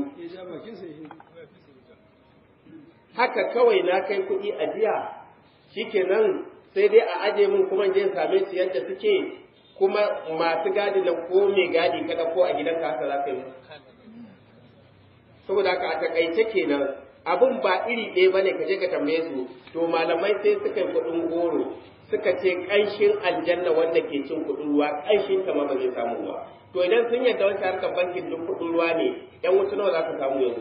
haka kawai na kai kuɗi a jiya shikenan sai dai a aje min kuma je same su yadda suke kuma masu gadi na ko mai gadi kada ko a gidanka haka za ka yi saboda haka a takaice kenan abun ba iri ɗaya bane ka je ka tambaye su to malamai sai suka yi kuɗin goro suka ce ƙanshin aljanna wanda ke cin kuɗin ruwa ƙanshin ta ma ba zai samu ba to idan sun yadda wata harkar bankin duk kuɗin ruwa ne ƴan wuta nawa za ka samu yanzu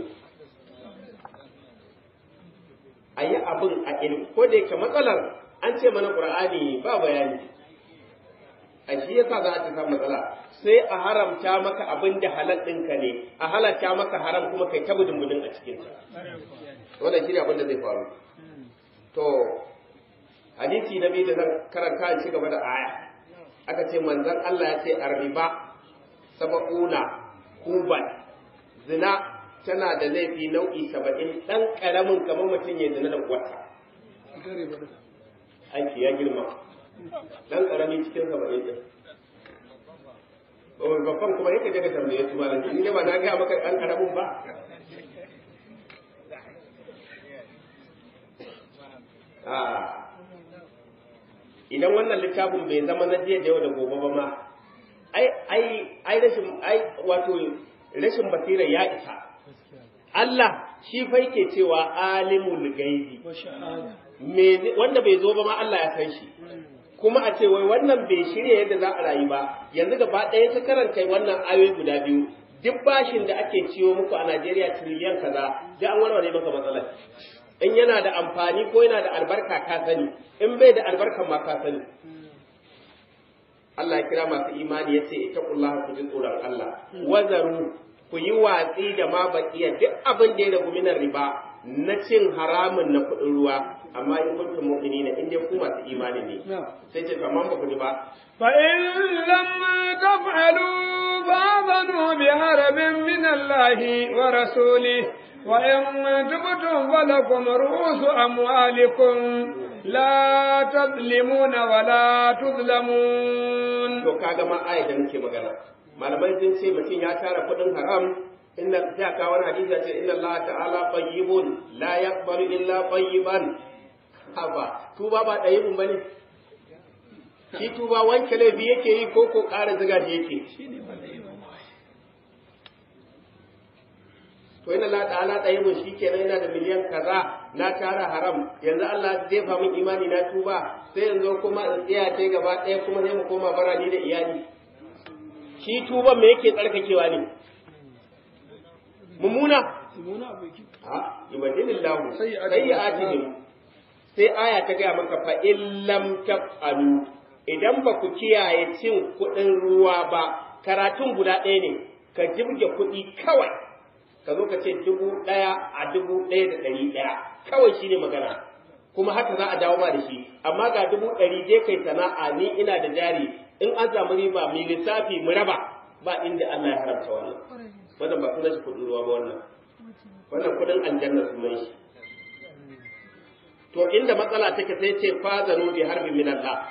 a yi abin a ilimi ko da yake matsalar an ce mana ƙur'ani ba bayani a shi yasa za a ci samu matsala sai a haramta maka abin da halal ɗinka ne a halatta maka haram kuma kai ta budin a cikinta wannan shi ne abin da zai faru to hadisi na biyu da zan karanta ci gaba da aya aka ce manzon Allah ya ce arriba sab'una kuban zina tana da laifi nau'i 70 dan karamin kamar mutum ya zina da uwarsa aiki ya girma dan karami cikin 70 din babban kuma yake daga tambaye su malam in ba na ga maka dan karamin ba idan wannan littafin bai zama na jiya da yau da gobe ba ma rashin basira ya isa Allah shi fa yake cewa alimul gaibi wanda bai zo ba ma Allah ya san shi kuma a ce wai wannan bai shirya yadda za a rayu ba. Yanzu gaba ɗaya ta karanta wannan ayoyi guda biyu, duk bashin da ake ciwo muku a Najeriya tiriliyan kaza da an warware maka matsalar. In yana da amfani ko yana da albarka ka sani, in bai da albarka ma ka sani. Allah ya kira masu imani ya ce ittaqullaha ku ji tsoron Allah, wazaru ku yi watsi da ma baqiya duk abin da ya ragu minar riba na cin haramun na kuɗin ruwa, amma in kuntum mu'minina in dai ku masu imani ne. Sai ce kaman ba ku ji ba. Fa in lam taf'alu fa'adhanu bi harbin min Allah wa rasulihi wa in tubtum falakum ru'usu amwalikum la tadlimuna wa la tudlamun. To kaga ma ayat da muke magana. Malamai sun ce mutum ya tara kuɗin haram, inda ta kawo wani hadisi ce inna Allah ta'ala tayyibun la yaqbalu illa tayyiban. Haba, tuba ba tayyibun bane. Shi tuba wanke laifi yake yi ko ƙara ziga da yake. To inna Allah ta'ala tayyibun shikenan ina da miliyan kaza na tara haram, yanzu Allah zai fa min imani na tuba, sai yanzu kuma in tsaya ce gaba ɗaya kuma sai mu koma barani da iyali. Shi tuban me yake tsarkakewa ne? Mummuna ibadillahu sayyi'atihim. Sai aya ta gaya maka fa in lam taf'alu, idan ba ku kiyaye cin kuɗin ruwa ba, karatun guda ɗaya ne, ka jibge kuɗi kawai ka zo ka ce 1,000 a 1,100 kawai shi ne magana, kuma haka za a dawo ma da shi. Amma ga 100 je kai sana'a, ni ina da jari, in an samu riba mai lissafi mu raba, ba inda Allah ya haramta wannan. Wannan ba sunan shi kuɗin ruwa ba, wannan kuɗin aljanna sunan shi. To inda matsala take sai ce fazanu bi harbi min Allah.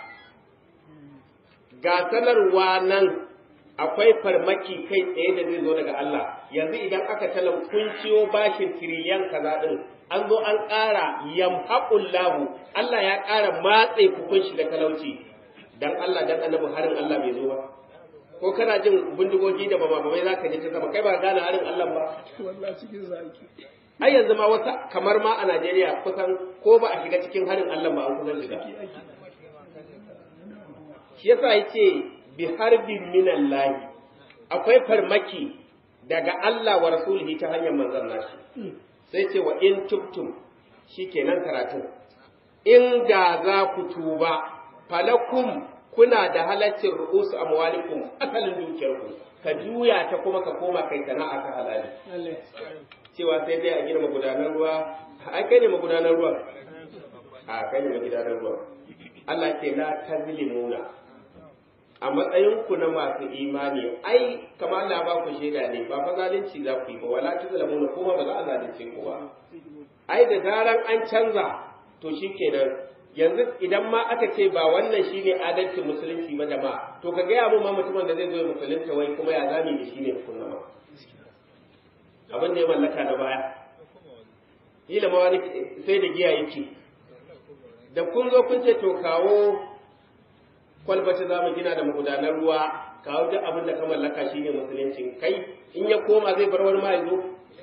Ga sanarwa nan akwai farmaki kai tsaye da zai zo daga Allah. Yanzu idan aka kun ciwo bashin tiriliyan kaza din, an zo an ƙara yamhaqullahu, Allah ya ƙara matse kun shiga talauci. Dan Allah dan annabi harin Allah bai zo ba. Ko kana jin bindigogi da bama za ka je ta sama, kai ba gane harin Allah ba. Wallahi cikin zaki. Ai yanzu ma wata kamar ma a Najeriya kusan ko ba a shiga cikin harin Allah ba an kusan shiga. Shi yasa yace bi harbin minallahi, akwai farmaki daga Allah wa rasulihi ta hanyar manzon nashi. Sai ce wa in tubtum, shikenan karatun. In ga za ku tuba, falakum kuna da halaccin ru'usu amwalikum, asalin dukiyarku, ka juya ta kuma ka koma kai sana'a ta halali. Cewa sai dai a gina magudanar ruwa, ai kai ne magudanar ruwa, a kai ne magudanar ruwa. Allah ce la tazlimuna, a matsayinku na masu imani, ai kamar Allah ba ku shaida ne, ba fa zalunci za ku yi ba, wala tazlamuna kuma ba za a zalunce ku ba. Ai da zaran an canza to shikenan. Yanzu idan ma aka ce ba wannan shine adalcin musulunci ba jama'a, to ka gaya mu ma mutumin da zai zo ya musulunta wai kuma ya zame da shi ne kunna ma abin da ya mallaka na baya, kila ma wani sai da giya yake. Da kun zo kun ce to kawo kwalbata za mu gina da magudanar ruwa, kawo duk abin da ka mallaka shine musulunci, kai in ya koma zai bar wani ma ya zo.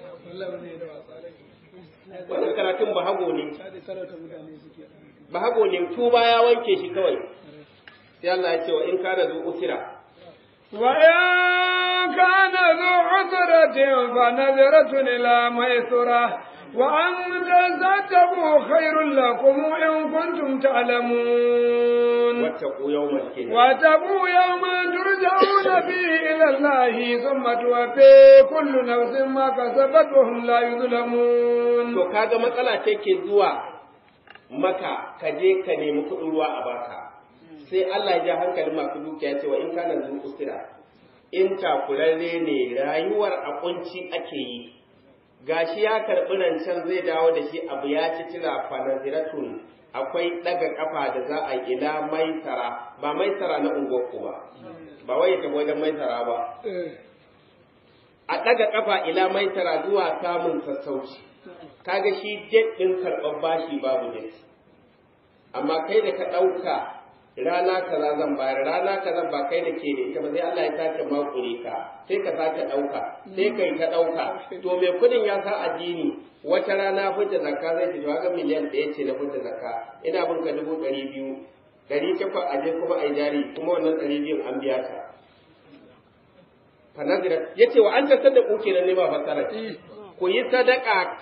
Wannan karatun bahago ne, bahago ne, tuba ya wanke shi kawai. Sai Allah ya ce wa in kana zu usira, wa in kana zu usratin fa nadratun ila maisura wa an tasaddaqu khairul lakum in kuntum ta'lamun. wattaqu yawman turja'una fihi ila Allahi thumma tuwaffi kullu nafsin ma kasabat wa hum la yuzlamun. To kaga matsala take zuwa maka ka je ka nemi kuɗin ruwa a baka, sai Allah ya ja hankalin masu dukiya cewa in kana zu usira, in takurarre ne, rayuwar a kunci ake yi, gashi ya karɓi rancen zai dawo da shi abu ya ci tira fanaziratun, akwai ɗaga ƙafa da za a ila maisara, ba maisara na unguwarku ba wai ta wajen maisara ba, a ɗaga ƙafa ila maisara zuwa samun sassauci. Kaga shi jet ɗin karɓar bashi babu jet, amma kai da ka ɗauka rana kaza zan bayar, rana kaza ba kai da ke da ita ba, sai Allah ya sake makure ka, sai ka sake ɗauka, sai kai ta ɗauka to mai kuɗin ya sa addini wata rana fidda zakka zai ce to ga miliyan 1 ce na fidda zakka ina bin ka 200 800 aje kuma ai jari kuma wannan 200 an biya ta fanazira yace wa an tasaddaku kenan ne ba fasara ku yi sadaka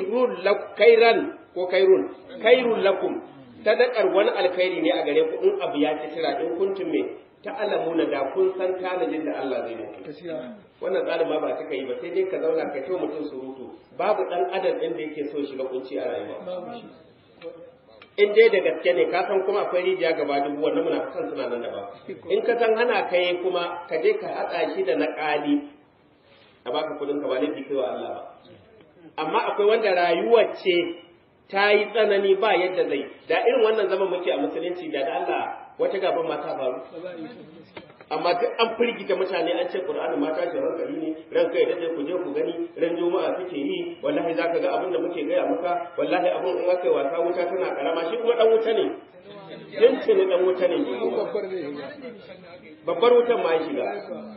kairun lakum sadakar wani alkhairi ne a gare ku in abu ya ci tira in kuntum me ta'lamuna da kun san tanajin da Allah zai muku wannan tsarin ma ba taka yi ba sai dai ka zauna ka ce mutum surutu babu dan adam din da yake so shiga kunci a rayuwa in dai da gaske ne ka san kuma akwai rijiya gaba dubu wannan munafikan suna nan da ba in ka san hana kai kuma ka je ka hada shi da na kali a baka kudin ka ba laifi kai wa Allah ba amma akwai wanda rayuwar ce ta yi tsanani ba yadda zai da irin wannan zaman muke a musulunci da Allah wata gaban mata faru amma duk an firgita mutane an ce Qur'ani mata ce hankali ne ran kai da ku je ku gani ran juma'a suke yi wallahi zaka ga abin da muke gaya maka wallahi abin in aka yi wasa wuta tana karama shi kuma dan wuta ne yanci ne dan wuta ne babbar wutan ma ya shiga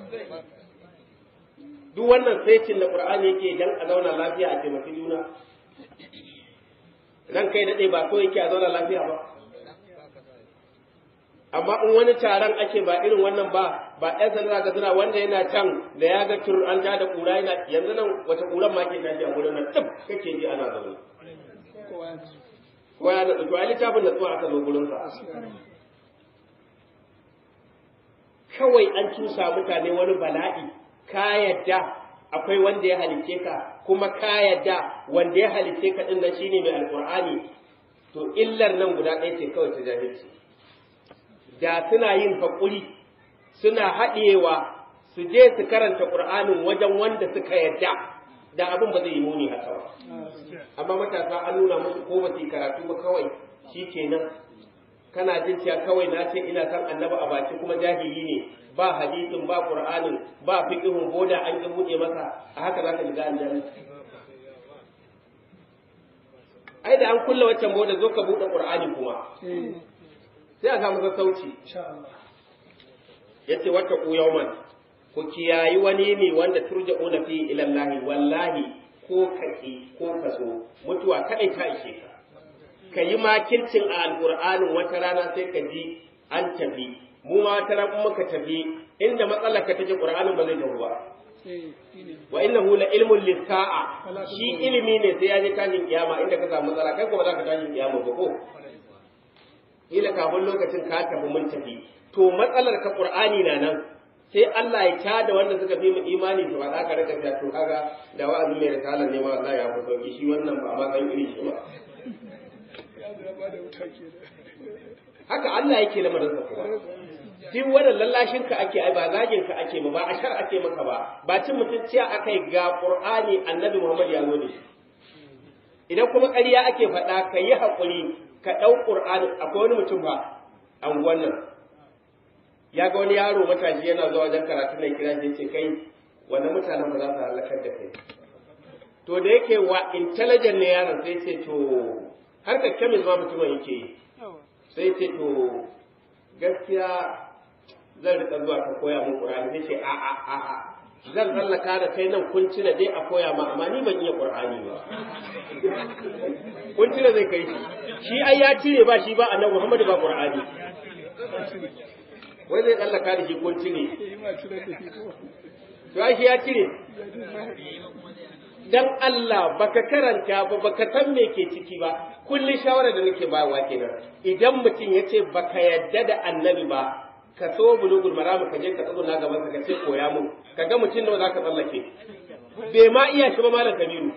duk wannan saitin da Qur'ani yake dan a zauna lafiya a taimaki juna ran kai dade ba so yake a zauna lafiya ba amma in wani taron ake ba irin wannan ba ɗan sanda ga suna wanda yana can da ya ga an ta da kura yana yanzu nan wata kuran ma ke tashi a gurin nan tsib kake ji ana zaune kowa ya da to ai littafin da tsuwa aka zo gurin sa kawai an cusa mutane wani bala'i ka yadda akwai wanda ya halice ka kuma ka yadda wanda ya halice ka din nan shine mai alqur'ani to illar nan guda ɗaya ce kawai ta jahilci da suna yin haƙuri suna haɗewa su je su karanta ƙur'anin wajen wanda suka yadda da abin ba zai yi muni haka ba amma matasa an nuna musu ko ba su yi karatu ba kawai shi kenan kana jin cewa kawai na ce ina san annabi a baki kuma jahili ne ba hadisin ba ƙur'anin ba fiqhun boda an ki buɗe masa a haka za ka shiga aljanna ai da an kulle waccan boda zo ka buɗe ƙur'ani kuma sai a samu sassauci yace wata ku yawman ku kiyayi wani ne wanda turja'una fi ila Allah wallahi ko kake ko kaso mutuwa kadai ta ishe ka kayi makircin a alqur'anin wata rana sai ka ji an tafi mu ma wata rana muka tafi inda matsalar ka take qur'anin ba zai tafi ba wa innahu la ilmun lis-sa'a shi ilimi ne sai ya je tashin kiyama inda ka samu matsala kai ko ba za ka tashin kiyama ba ko kila kafin lokacin ka tafi mun tafi to matsalar ka qur'ani na nan sai Allah ya tada wanda suka fi mu imani to ba za ka rika ta to kaga da wa'azi mai risalar ne ma wallahi ya fi sauki shi wannan ba ma san irin shi ba haka Allah yake lamarin sa kuma duk wannan lallashin ka ake ai ba zagin ka ake ba a shar ake maka ba ba cin mutunciya akai ga qur'ani annabi Muhammad ya zo da shi idan kuma ƙarya ake faɗa ka yi haƙuri ka ɗau ƙur'ani akwai wani mutum ba anguwan nan ya ga wani yaro matashi yana zuwa wajen karatu na kira shi ce kai wannan mutanen ba za su halakar da kai to da yake wa intelligent ne yaron sai ce to harkar kemis ma mutumin yake yi sai ce to gaskiya zan rika zuwa ka koya min ƙur'ani sai ce a zan tsallaka da kai nan kun cire dai a koya ma amma ni ban iya ƙur'ani ba kun cire zai kai shi ai ya cire ba shi ba annabi Muhammad ba ƙur'ani wai zai tsallaka da shi kun cire to ai shi ya cire dan Allah baka karanta ba baka san me ke ciki ba kullun shawara da nake bayarwa kenan idan mutum yace baka yadda da annabi ba ka so bulugul maram ka je ka tsuguna gaban ka ce koya mu kaga mutum nawa zaka tsallake bai ma iya shi ba malam kabiru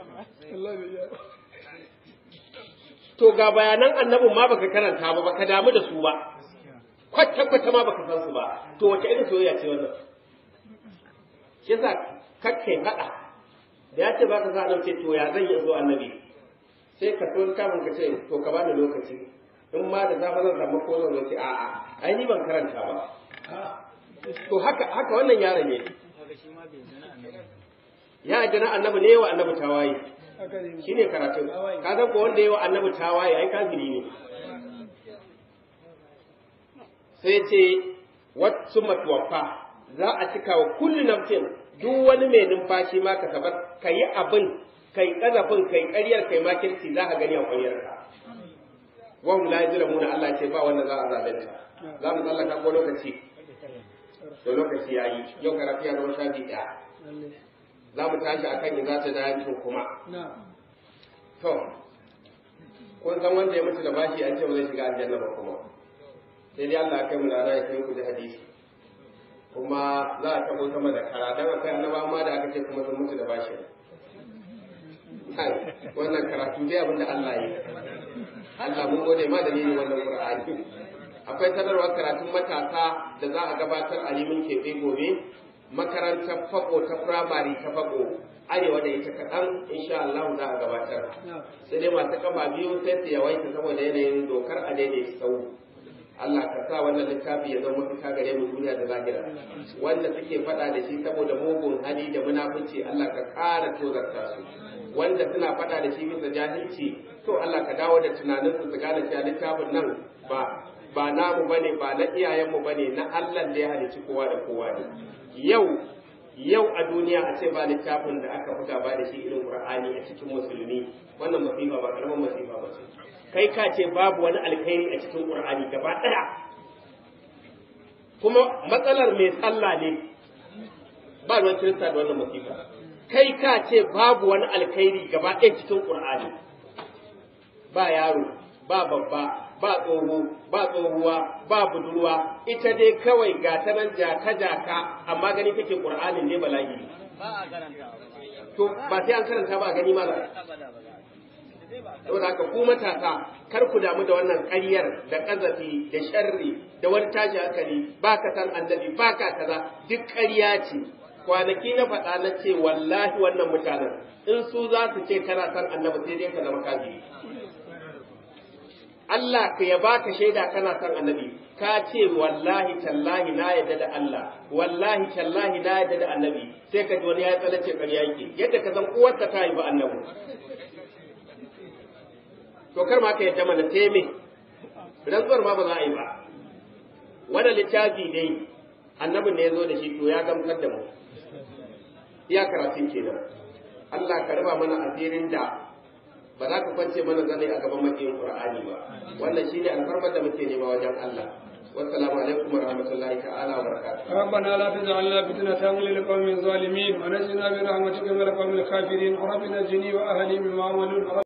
to ga bayanan annabin ma baka karanta ba baka damu da su ba kwata ma baka san su ba to wace irin soyayya ce wannan shi yasa kakkai fada da ya ce baka sa dauke to ya zan yi zo annabi sai ka to kafin ka ce to ka bani lokaci in ma da safa zan samu ko zan ce a'a ai ni ban karanta ba to haka wannan yaron ne ya jira annabi ne wa annabi tawaye shine karatu ka san ko wanda yayi wa annabi tawaye ai kafiri ne sai ce wat summa tuwaffa za a cika wa kullu nafsin duk wani mai numfashi ma ka tabar kai abin kai kazafin kai ƙaryar kai makirci za ka gani a ƙwaryarka wa hum la yuzlamuna Allah ce ba wanda za a zalunta za mu tsallaka ko lokaci to lokaci yayi yau karatu ya zama shafi ɗaya za mu tashi akan idza ta dayantu kuma to kun san wanda ya mutu da bashi an ce ba zai shiga aljanna ba kuma sai dai Allah ya kai mu rana ya kai ku da hadisi kuma za a tabo sama da kara dan akwai annaba ma da aka ce kuma sun mutu da bashi wannan karatu dai abinda Allah ya yi Allah mun gode ma dalilin wannan Qur'ani akwai sanarwar karatun matasa da za a gabatar a limin keɓe gobe makarantar fako ta firamare ta fako arewa da ita kaɗan insha Allah za a gabatar sai dai masu kama biyu sai su yawaita saboda yanayin dokar a daidai sau Allah ka sa wannan littafi ya zama mafita gare mu duniya da lahira wanda suke faɗa da shi saboda mugun hali da munafunci Allah ka ƙara tozarta su wanda suna faɗa da shi bisa jahilci to Allah ka dawo da tunanin su gane cewa littafin nan ba namu bane ba na iyayenmu bane na Allah da ya halicci kowa da kowa ne yau a duniya a ce ba littafin da aka buga ba da shi irin Qur'ani a cikin musulmi wannan masifa ba karaman masifa ba ce kai ka ce babu wani alkhairi a cikin Qur'ani gaba daya kuma matsalar mai sallah ne ba ruwan kirista da wannan masifa kai ka ce babu wani alkhairi gaba ɗaya cikin Qur'ani ba yaro ba babba ba tsoho ba tsohuwa ba budurwa ita dai kawai ga ta nan jaka amma gani kake Qur'anin ne bala'i ba a karanta to ba sai an karanta ba gani ma saboda haka ku matasa kar ku damu da wannan ƙaryar da ƙazafi da sharri da wani tashi hankali ba ka san annabi ba ka kaza duk ƙarya ce kwanaki na faɗa na ce wallahi wannan mutanen in su za su ce kana san annabi sai dai ka zama kafiri Allah ka ya baka shaida kana san annabi ka ce wallahi tallahi na yadda da Allah wallahi tallahi na yadda da annabi sai ka ji wani ya tsalace ƙarya yake yadda ka san uwarta ta yi ba annabi to kar ma ka yadda mana sai me rantsuwar ma ba za a yi ba wannan littafi dai annabin ne ya zo da shi to ya gamsar da mu iya karatun kenan Allah ka raba mana asirin da ba za ka kwance mana zane a gaban makiyin Qur'ani ba wannan shine alfarmar da muke nema wajen Allah wassalamu alaikum warahmatullahi ta'ala wabarakatuh ربنا لا تجعلنا فتنة للقوم الظالمين ونجنا برحمتك من القوم الكافرين ربنا نجني وأهلي مما عملون